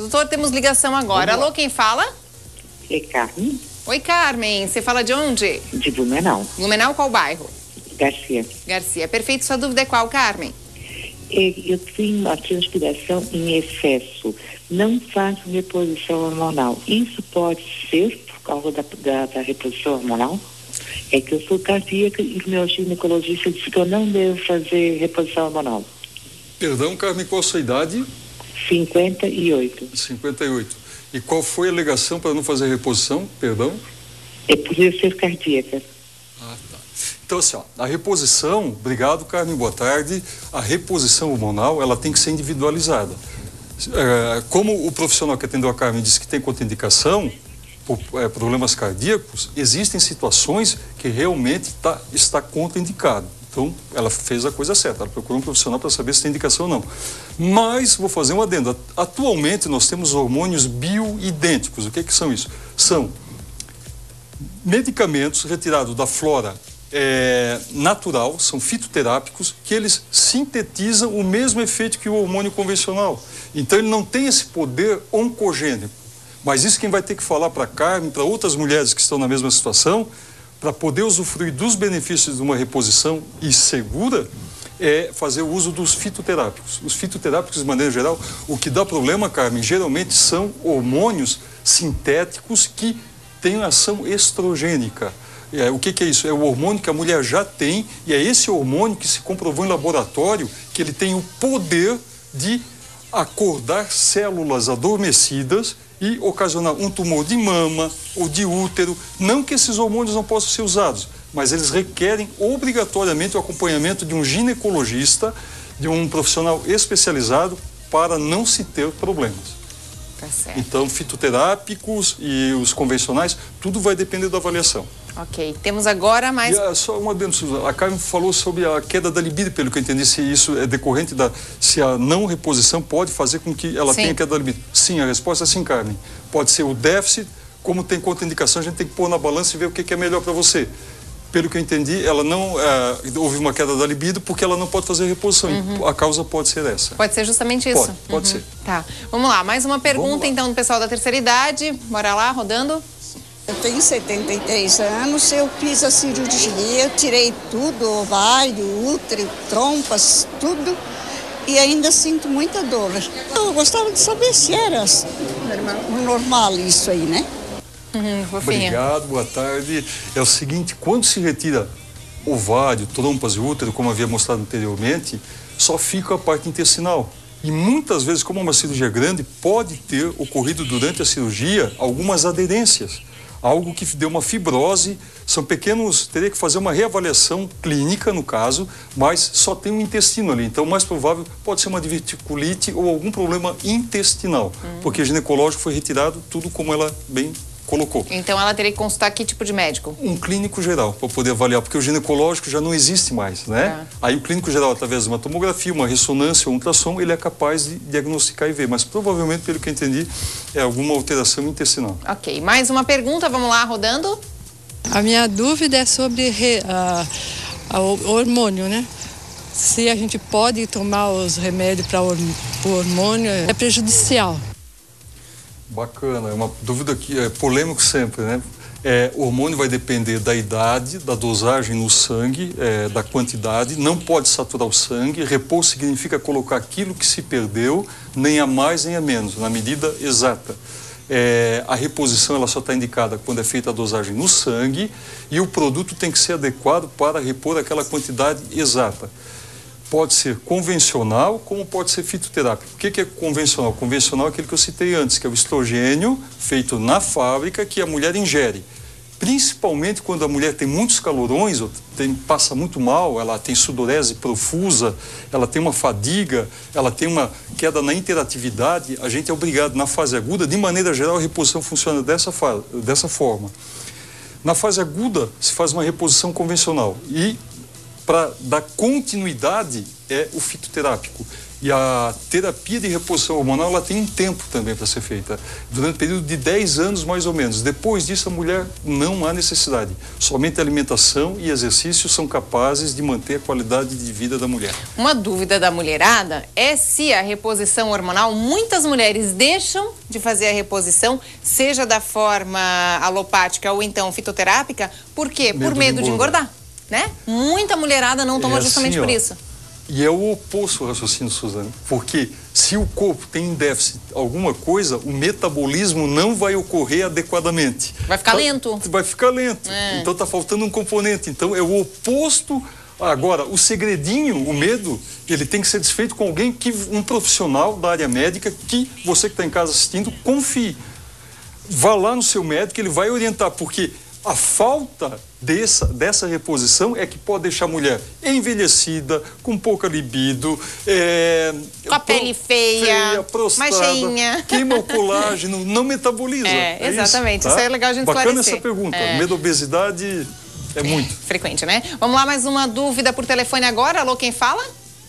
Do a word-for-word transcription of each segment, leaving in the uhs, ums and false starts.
Doutor, temos ligação agora. Alô, quem fala? É Carmen. Oi, Carmen. Você fala de onde? De Blumenau. Blumenau, qual bairro? Garcia. Garcia. Perfeito. Sua dúvida é qual, Carmen? É, eu tenho uma transpiração em excesso. Não faço reposição hormonal. Isso pode ser por causa da, da, da reposição hormonal? É que eu sou cardíaca e o meu ginecologista disse que eu não devo fazer reposição hormonal. Perdão, Carmen, qual a sua idade? cinquenta e oito. cinquenta e oito. E qual foi a alegação para não fazer reposição? Perdão? É por eu ser cardíaca. Ah, tá. Então, assim, ó, a reposição, obrigado, Carmen, boa tarde. A reposição hormonal, ela tem que ser individualizada. É, como o profissional que atendeu a Carmen disse que tem contraindicação por é, problemas cardíacos, existem situações que realmente tá, está contraindicado. Então, ela fez a coisa certa, ela procurou um profissional para saber se tem indicação ou não. Mas, vou fazer um adendo, atualmente nós temos hormônios bioidênticos. O que que são isso? São medicamentos retirados da flora é, natural, são fitoterápicos, que eles sintetizam o mesmo efeito que o hormônio convencional. Então, ele não tem esse poder oncogênico. Mas isso quem vai ter que falar para a Carmen, para outras mulheres que estão na mesma situação, para poder usufruir dos benefícios de uma reposição e segura, é fazer o uso dos fitoterápicos. Os fitoterápicos, de maneira geral, o que dá problema, Carmen, geralmente são hormônios sintéticos que têm ação estrogênica. É, o que que é isso? É o hormônio que a mulher já tem e é esse hormônio que se comprovou em laboratório que ele tem o poder de acordar células adormecidas e ocasionar um tumor de mama ou de útero. Não que esses hormônios não possam ser usados, mas eles requerem obrigatoriamente o acompanhamento de um ginecologista, de um profissional especializado para não se ter problemas. Tá certo. Então, fitoterápicos e os convencionais, tudo vai depender da avaliação. Ok, temos agora mais... E, uh, só uma adendo, Suzana. A Carmen falou sobre a queda da libido, pelo que eu entendi, se isso é decorrente da... se a não reposição pode fazer com que ela sim. tenha queda da libido. Sim, a resposta é sim, Carmen. Pode ser o déficit, como tem contraindicação, a gente tem que pôr na balança e ver o que, que é melhor para você. Pelo que eu entendi, ela não... Uh, houve uma queda da libido porque ela não pode fazer reposição. Uhum. A causa pode ser essa. Pode ser justamente isso? Pode, pode uhum. ser. Tá, vamos lá. Mais uma pergunta, então, do pessoal da terceira idade. Bora lá, rodando. Eu tenho setenta e três anos, eu fiz a cirurgia, tirei tudo, ovário, útero, trompas, tudo, e ainda sinto muita dor. Eu gostava de saber se era normal, normal isso aí, né? Uhum, Obrigado, boa tarde. É o seguinte, quando se retira ovário, trompas e útero, como havia mostrado anteriormente, só fica a parte intestinal. E muitas vezes, como é uma cirurgia grande, pode ter ocorrido durante a cirurgia algumas aderências. Algo que deu uma fibrose, são pequenos, teria que fazer uma reavaliação clínica no caso, mas só tem um intestino ali, então o mais provável pode ser uma diverticulite ou algum problema intestinal, hum. porque o ginecológico foi retirado tudo como ela bem colocou. Então ela teria que consultar que tipo de médico? Um clínico geral, para poder avaliar, porque o ginecológico já não existe mais, né? É. Aí o clínico geral, através de uma tomografia, uma ressonância ou um ultrassom, ele é capaz de diagnosticar e ver, mas provavelmente, pelo que eu entendi, é alguma alteração intestinal. Ok, mais uma pergunta, vamos lá, rodando. A minha dúvida é sobre re, uh, o hormônio, né? Se a gente pode tomar os remédios para o hormônio, é prejudicial. Bacana, é uma dúvida que é polêmico sempre, né? É, o hormônio vai depender da idade, da dosagem no sangue, é, da quantidade, não pode saturar o sangue. Repouso significa colocar aquilo que se perdeu, nem a mais nem a menos, na medida exata. É, a reposição ela só está indicada quando é feita a dosagem no sangue e o produto tem que ser adequado para repor aquela quantidade exata. Pode ser convencional, como pode ser fitoterápico. O que que é convencional? Convencional é aquele que eu citei antes, que é o estrogênio feito na fábrica que a mulher ingere. Principalmente quando a mulher tem muitos calorões, ou tem, passa muito mal, ela tem sudorese profusa, ela tem uma fadiga, ela tem uma queda na interatividade, a gente é obrigado, na fase aguda, de maneira geral, a reposição funciona dessa, dessa forma. Na fase aguda, se faz uma reposição convencional e para dar continuidade é o fitoterápico. E a terapia de reposição hormonal, ela tem um tempo também para ser feita, durante um período de dez anos mais ou menos. Depois disso, a mulher não há necessidade. Somente alimentação e exercício são capazes de manter a qualidade de vida da mulher. Uma dúvida da mulherada é se a reposição hormonal, muitas mulheres deixam de fazer a reposição, seja da forma alopática ou então fitoterápica, por quê? Por medo de engordar, né? Muita mulherada não toma É justamente assim, por ó, isso. E é o oposto ao raciocínio, Suzane, porque se o corpo tem em déficit alguma coisa, o metabolismo não vai ocorrer adequadamente. Vai ficar Tá, lento. Vai ficar lento. É. Então está faltando um componente. Então é o oposto. Agora, o segredinho, o medo, ele tem que ser desfeito com alguém, que um profissional da área médica, que você que está em casa assistindo, confie. Vá lá no seu médico, ele vai orientar, porque a falta dessa, dessa reposição é que pode deixar a mulher envelhecida, com pouca libido, é, com a pele pro, feia, feia prostrada, mais cheinha. queima o colágeno, não metaboliza. É, é exatamente. Isso, Isso tá? é legal a gente Bacana esclarecer. essa pergunta. É. Medo, obesidade é muito. Frequente, né? Vamos lá, mais uma dúvida por telefone agora. Alô, quem fala?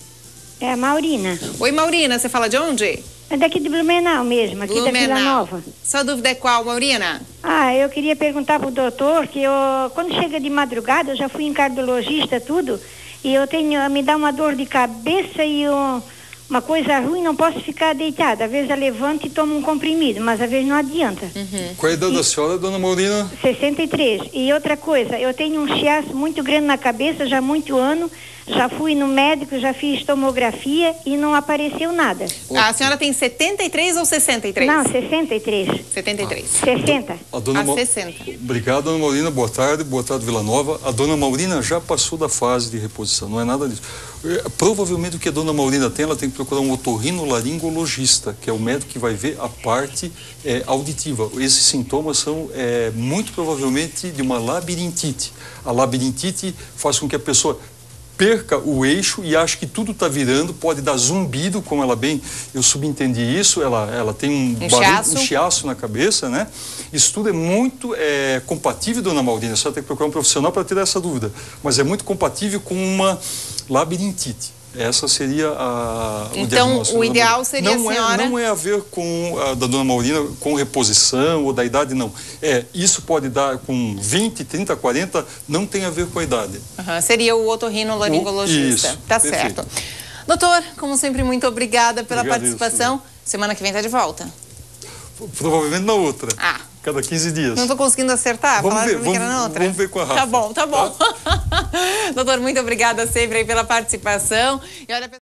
É a Maurina. Oi, Maurina, você fala de onde? É daqui de Blumenau mesmo, aqui da Vila Nova. Sua dúvida é qual, Maurina? Ah, eu queria perguntar pro doutor que eu, quando chega de madrugada, eu já fui em cardiologista, tudo, e eu tenho, me dá uma dor de cabeça e um, uma coisa ruim, não posso ficar deitada. Às vezes eu levanto e tomo um comprimido, mas às vezes não adianta. Uhum. Qual é a idade da senhora, dona Maurina? sessenta e três. E outra coisa, eu tenho um chiaço muito grande na cabeça, já há muito ano. Já fui no médico, já fiz tomografia e não apareceu nada. A senhora tem setenta e três ou sessenta e três? Não, sessenta e três. setenta e três. sessenta. A dona A Ma... sessenta. Obrigado, dona Maurina. Boa tarde. Boa tarde, Vila Nova. A dona Maurina já passou da fase de reposição, não é nada disso. É, provavelmente o que a dona Maurina tem, ela tem que procurar um otorrinolaringologista, que é o médico que vai ver a parte é, auditiva. Esses sintomas são é, muito provavelmente de uma labirintite. A labirintite faz com que a pessoa perca o eixo e acha que tudo está virando, pode dar zumbido, como ela bem, eu subentendi isso, ela, ela tem um, Um barulho, chiaço. um chiaço na cabeça, né? Isso tudo é muito é, compatível, dona Maurina, só tem que procurar um profissional para tirar essa dúvida, mas é muito compatível com uma labirintite. Essa seria a, o Então, diagnóstico. o ideal seria não a senhora... É, não é a ver com a da dona Maurina, com reposição ou da idade, não. É, isso pode dar com vinte, trinta, quarenta, não tem a ver com a idade. Uhum, seria o otorrinolaringologista. Isso, Tá perfeito. certo. Doutor, como sempre, muito obrigada pela Obrigado, participação. Semana que vem está de volta. Provavelmente na outra. Ah. Cada quinze dias. Não estou conseguindo acertar? Vamos Falaram ver, pra mim que vamos- era na outra. vamos ver com a Rafa. Tá bom, tá bom. Tá? Doutor, muito obrigada sempre aí pela participação. E olha...